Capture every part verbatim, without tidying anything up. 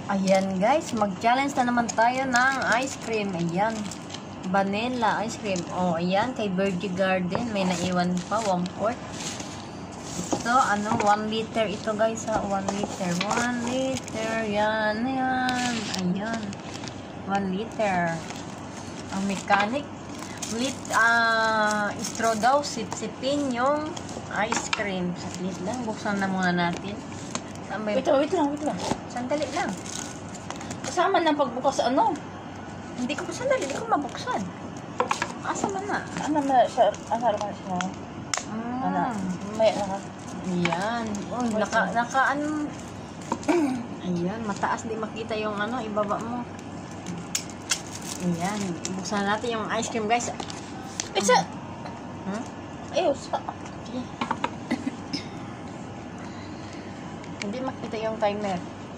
Ayan guys, mag-challenge na naman tayo ng ice cream. Ayan, vanilla ice cream. Oh, ayan, kay Virgie Garden. May naiwan pa, one fourth. Ito, ano, one liter ito guys ha. one liter. one liter. Yan, yan. Ayan. one liter. Ang mechanic. Lit, ah, uh, straw daw. Sip-sipin yung ice cream. Saglit lang. Buksan na muna natin. Wait lang, wait lang, wait lang. Sandali lang. Kasama ng pagbukas ano? Hindi ko pa sandali. Hindi ko mabuksan. Asa man na? Ano na siya? Ano naman siya? Mm. Ano? May ano? Ayan. Oh, naka, naka ano. Ayan. Mataas di makita yung ano. Ibaba mo. Ayan. Buksan natin yung ice cream guys. Isa! Hmm? Ayos. Okay. Hindi makita yung timer.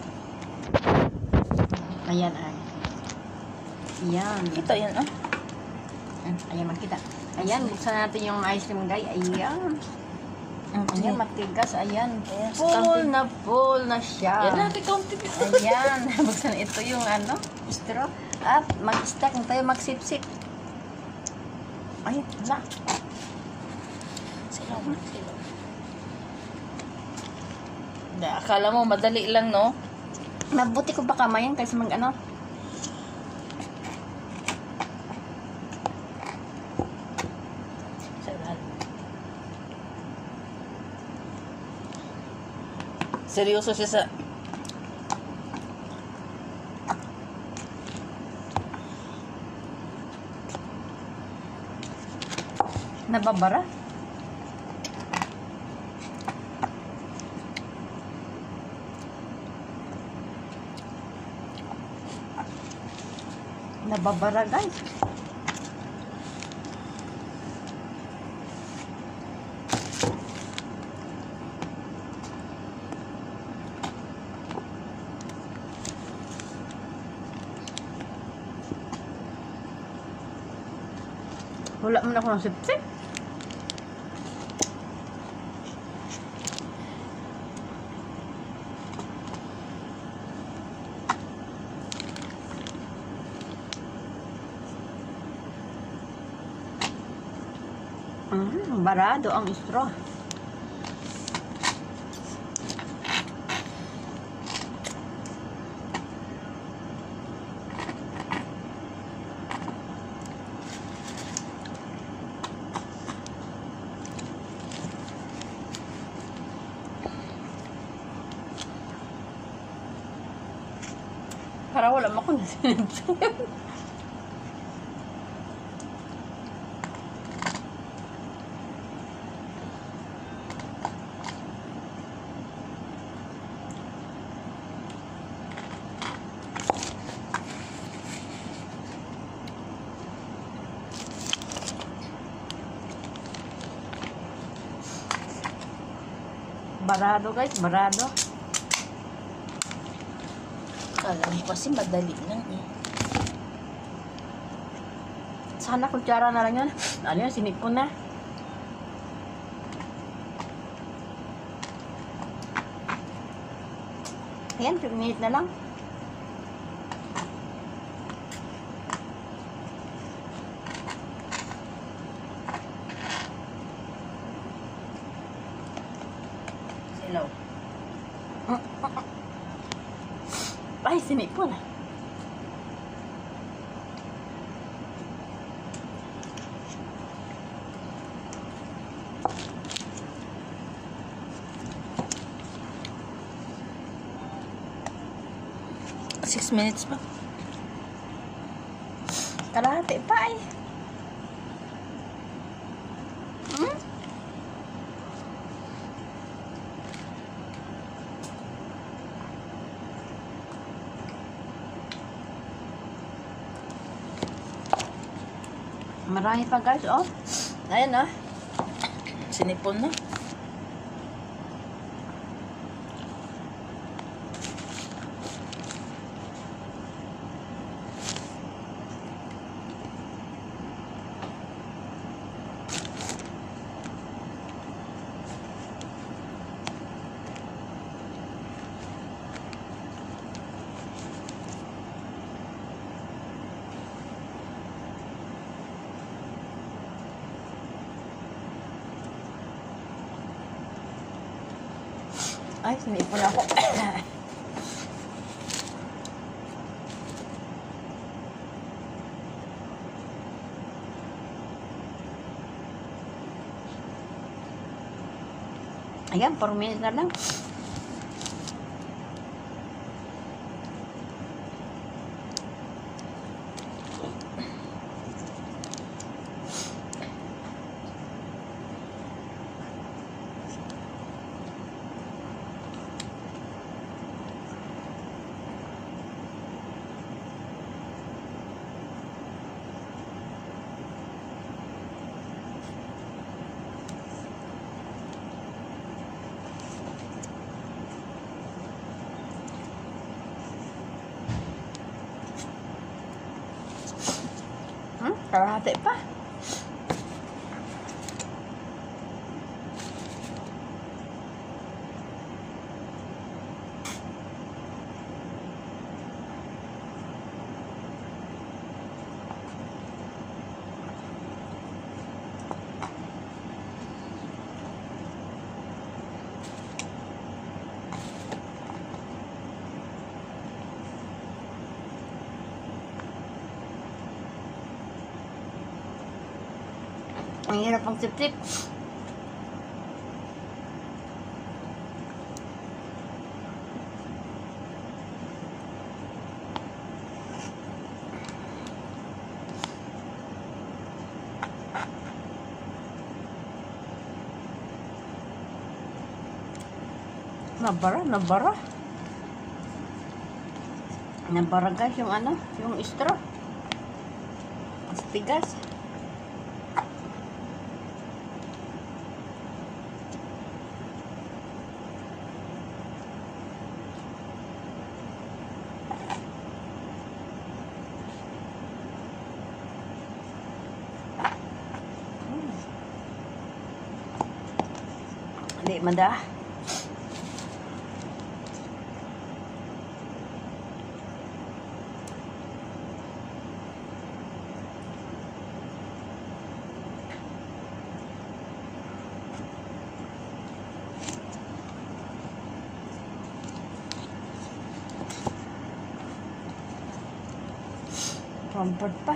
Ayan ay. Ayan. Ito yan ah. Ayan makita. Ayan, buksan natin yung ice cream guys. Ayan. Okay. Ayan, matigas. Ayan. Ayan, Full na full na siya. Yan natin kaunti. Ayan. Buksan ito yung ano, straw. At mag-stack na tayo, magsip-sip. Ay, wala. Silaw mo, silaw. Akala mo madali lang, no? Mabuti ko pa kamayan kasi mag ano. Seryoso siya sa... Nababara? Nababara guys. Wala man ako ng sip-sip. Mm, barado ang straw. Para wala mo akong nasinip. Barado guys, barado. Akala mo kasi madali lang eh. Sana kutsara na lang yun. Ano yun, sinipon na. Ayan, two minutes na lang. Silaw. Ay, sinipon. Six minutes pa. Kalahati pa eh. Hmm? Marami pa guys, oh. Ayan ah. Sinipon na. Ay, sinipon ako. Ayan, four minutes na lang. Hmm, kalahati pa. Ang hirap ang sip-sip. Nabara, nabara. Nabara guys yung ano, yung straw. Mas tigas. Hindi mada. Comfort pa.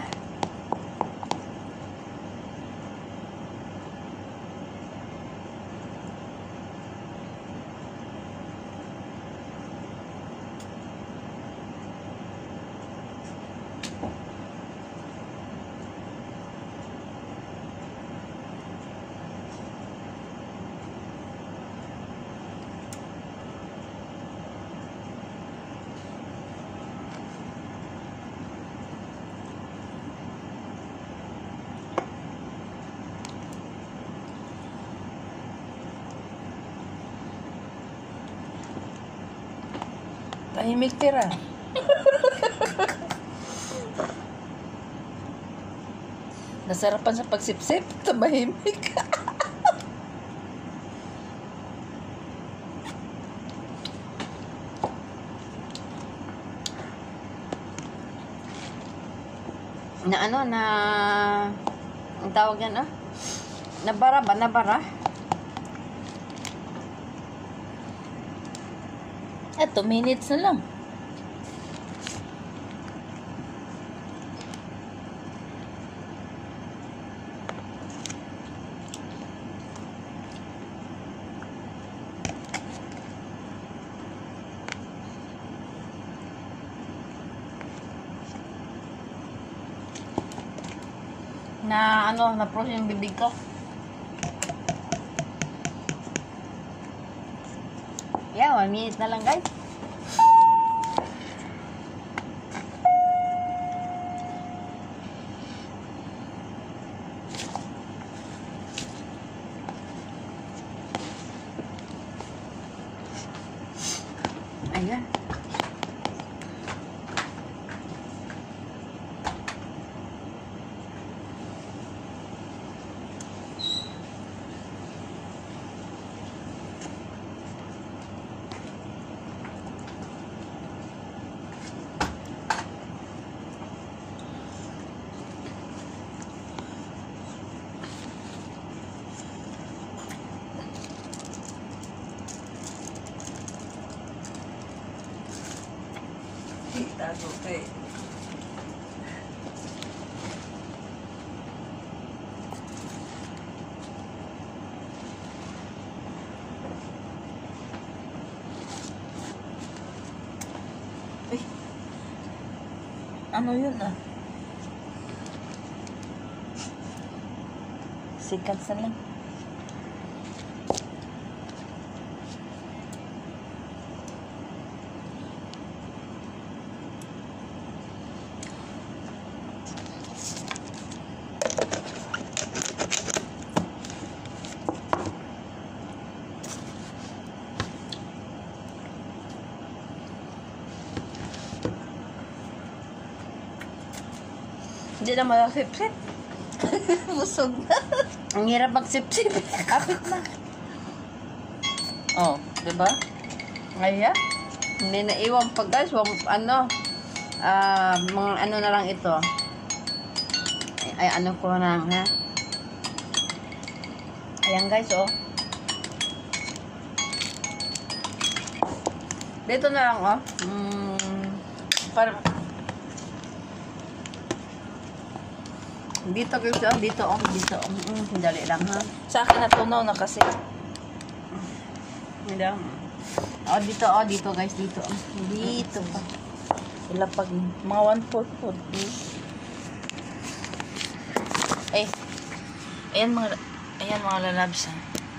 Tahimik tira. Nasarapan sa pagsipsip, tumahimik. Na ano, na... Ang tawag yan, ah? Nabara ba? Nabara? Eh, two minutes na lang. Na ano, na-froze yung bibig ko. Yeah, one minute na lang guys. Ayan. Tago kay. Uy. Ano yun ah? Seconds na lang. Hindi na malapit-pit. Busog na. Ang hirap magsip-sip. Kapit na. Oh, diba? Ayan. Hindi na iwan pa guys. Wag, ano, ah, mga ano na lang ito. Ay, ay ano ko na, ha? Ayan guys, oh. Dito na lang, oh. Mm, Parang, dito guys, oh. Dito, oh. Dito, oh. Mm, dali lang, ha? sa akin natunaw na kasi. Hindi lang. Oh, dito, oh. Dito guys, dito. Oh. Dito pa. Ilapag mga one-fourth food. Ay, ayan mga, ayan mga lalabs ha.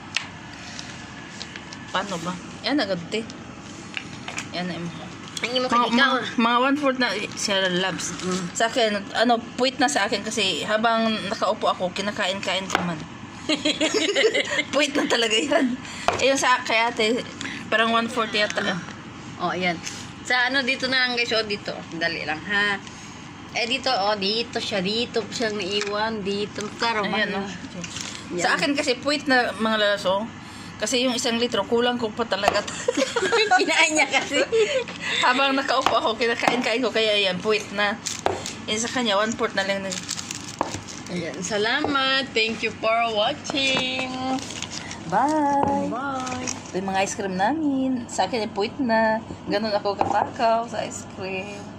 Paano ba? Ayan agad te. Ayan na mga, Ang imo mga, mga, mga one-fourth na sila lalabs. Mm. Sa akin, ano, puwit na sa akin kasi habang nakaupo ako, kinakain-kain ko man. Puwit na talaga yan. Ayun sa kaya ate, parang one-fourth yata. Oh, ayan. Sa ano, dito na lang guys, oh, dito. Dali lang, ha? Eh, dito, oh, dito siya. Dito siyang naiwan. Dito. Karo, Ayan, ano? no? Sa akin kasi puwit na mga lalaso. Kasi yung isang litro, kulang ko pa talaga. Kinain niya kasi. Habang nakaupo ako, kinakain-kain ko, kaya yan, puwit na. Yan sa kanya, one-fourth na lang. Ayan, salamat. Thank you for watching. Bye! Bye. Ito yung mga ice cream namin. Sa akin, puwit na. Ganun ako katakaw sa ice cream.